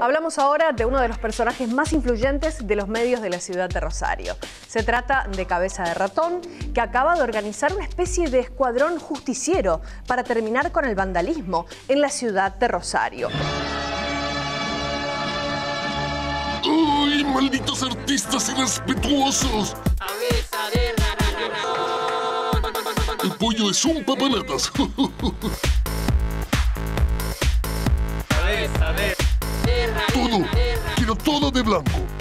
Hablamos ahora de uno de los personajes más influyentes de los medios de la ciudad de Rosario. Se trata de Cabeza de Ratón, que acaba de organizar una especie de escuadrón justiciero para terminar con el vandalismo en la ciudad de Rosario. ¡Uy, malditos artistas irrespetuosos! Cabeza de ratón. El pollo es un papanatas. Cabeza de ratón. Todo, quiero todo de blanco.